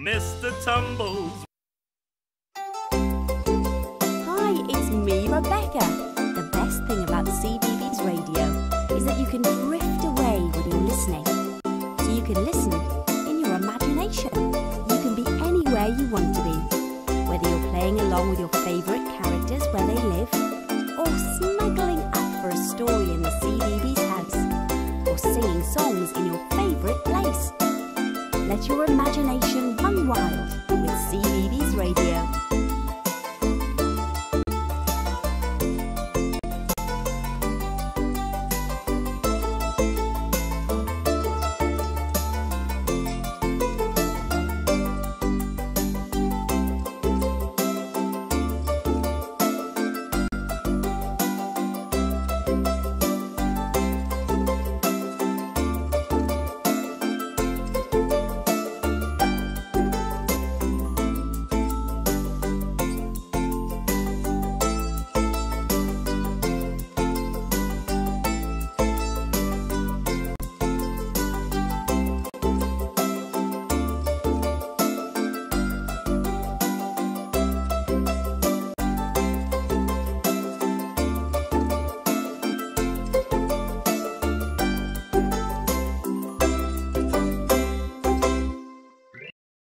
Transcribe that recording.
Mr. Tumbles. Hi, it's me, Rebecca. The best thing about CBeebies Radio is that you can drift away when you're listening. So you can listen in your imagination. You can be anywhere you want to be. Whether you're playing along with your favourite characters where they live, or snuggling up for a story in the CBeebies house, or singing songs in your favourite place. Let your imagination